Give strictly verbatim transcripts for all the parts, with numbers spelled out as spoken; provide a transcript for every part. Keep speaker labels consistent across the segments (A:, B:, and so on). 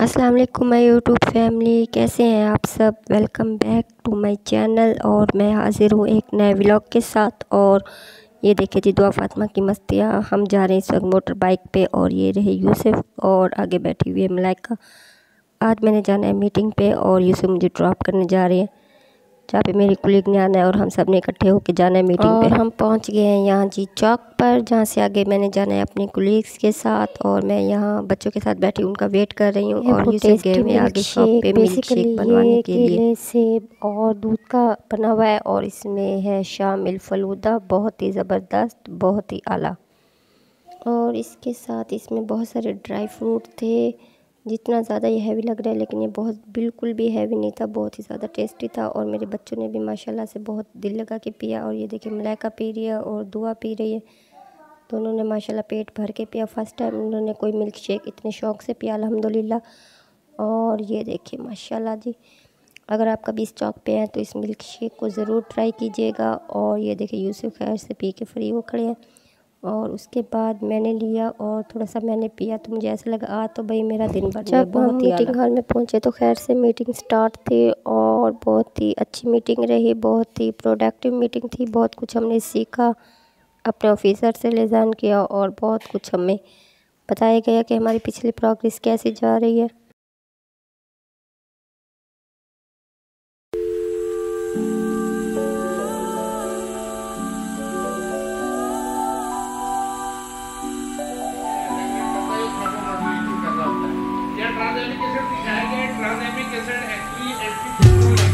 A: अस्सलाम वालेकुम my YouTube family, कैसे हैं आप सब। Welcome back to my channel. और मैं हाजिर हूँ एक नए व्लॉग के साथ। और ये देखिए जी दुआ फातिमा की मस्तियाँ। हम जा रहे हैं इस वक्त मोटर बाइक पे और ये रहे यूसुफ और आगे बैठी हुई है मलाइका। आज मैंने जाना है मीटिंग पे और यूसुफ मुझे ड्रॉप करने जा रहे हैं जहाँ पे मेरी कुलीग ने आना है और हम सब ने इकट्ठे होकर जाना है मीटिंग पे। और हम पहुँच गए हैं यहाँ जी चौक पर, जहाँ से आगे मैंने जाना है अपनी कुलीग्स के साथ। और मैं यहाँ बच्चों के साथ बैठी उनका वेट कर रही हूँ। और यूसुफ गए हुए आगे शॉप पे मिल्क शेक बनवाने के लिए। सेब और दूध का बना हुआ है और इसमें है शामिल फलूदा, बहुत ही ज़बरदस्त, बहुत ही आला। और इसके साथ इसमें बहुत सारे ड्राई फ्रूट थे। जितना ज़्यादा ये हैवी लग रहा है लेकिन ये बहुत बिल्कुल भी हैवी नहीं था, बहुत ही ज़्यादा टेस्टी था। और मेरे बच्चों ने भी माशाल्लाह से बहुत दिल लगा के पिया। और ये देखिए मलाइका पी रही है और दुआ पी रही है। दोनों ने माशाल्लाह पेट भर के पिया। फर्स्ट टाइम उन्होंने कोई मिल्क शेक इतने शौक़ से पिया अल्हम्दुलिल्लाह। और ये देखिए माशाल्लाह जी, अगर आप कभी इस चौक पे हैं तो इस मिल्क शेक को ज़रूर ट्राई कीजिएगा। और ये देखिए यूसुफ खैर से पी के फ्री हो खड़े हैं। और उसके बाद मैंने लिया और थोड़ा सा मैंने पिया तो मुझे ऐसा लगा आ तो भाई मेरा दिन भर जब बहुत ही मीटिंग हॉल में पहुंचे तो खैर से मीटिंग स्टार्ट थी और बहुत ही अच्छी मीटिंग रही, बहुत ही प्रोडक्टिव मीटिंग थी। बहुत कुछ हमने सीखा, अपने ऑफिसर से लिजान किया और बहुत कुछ हमें बताया गया कि हमारी पिछली प्रोग्रेस कैसे जा रही है।
B: ट्रांसएमिक एसिड दिखाया गया है। ट्रांसएमिक एसिड एक्चुअली एसिड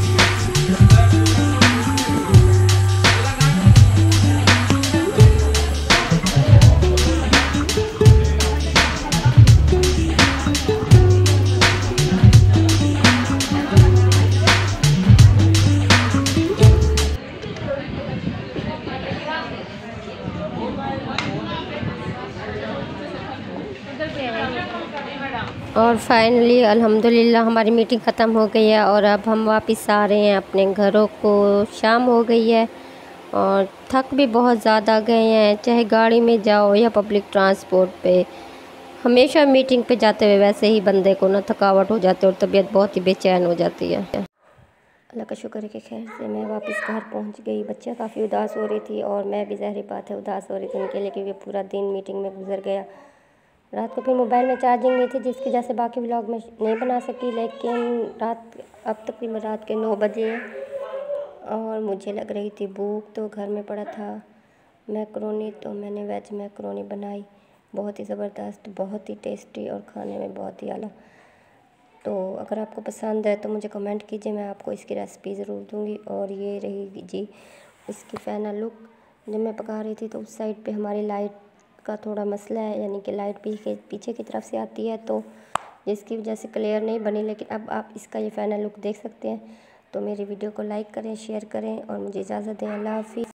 A: और फाइनली अल्हम्दुलिल्लाह हमारी मीटिंग ख़त्म हो गई है और अब हम वापस आ रहे हैं अपने घरों को। शाम हो गई है और थक भी बहुत ज़्यादा गए हैं, चाहे गाड़ी में जाओ या पब्लिक ट्रांसपोर्ट पे। हमेशा मीटिंग पे जाते हुए वैसे ही बंदे को ना थकावट हो जाती है और तबीयत बहुत ही बेचैन हो जाती है। अल्लाह का शुक्र है कि खैर से मैं वापस घर पहुंच गई। बच्चियाँ काफ़ी उदास हो रही थी और मैं भी ज़ाहिर बात है उदास हो रही थी उनके लिए, क्योंकि पूरा दिन मीटिंग में गुजर गया। रात को फिर मोबाइल में चार्जिंग नहीं थी जिसकी वजह से बाकी व्लॉग में नहीं बना सकी। लेकिन रात अब तकरीबन रात के नौ बजे और मुझे लग रही थी भूख, तो घर में पड़ा था मैकरोनी, तो मैंने वेज मैकरोनी बनाई। बहुत ही ज़बरदस्त, बहुत ही टेस्टी और खाने में बहुत ही आला। तो अगर आपको पसंद है तो मुझे कमेंट कीजिए, मैं आपको इसकी रेसिपी ज़रूर दूँगी। और ये रही जी इसकी फाइनल लुक। जब मैं पका रही थी तो उस साइड पे हमारी लाइट का थोड़ा मसला है, यानी कि लाइट पीछे पीछे की तरफ से आती है तो जिसकी वजह से क्लियर नहीं बनी। लेकिन अब आप इसका ये फाइनल लुक देख सकते हैं। तो मेरी वीडियो को लाइक करें, शेयर करें और मुझे इजाज़त दें। अल्लाह हाफ़िज़।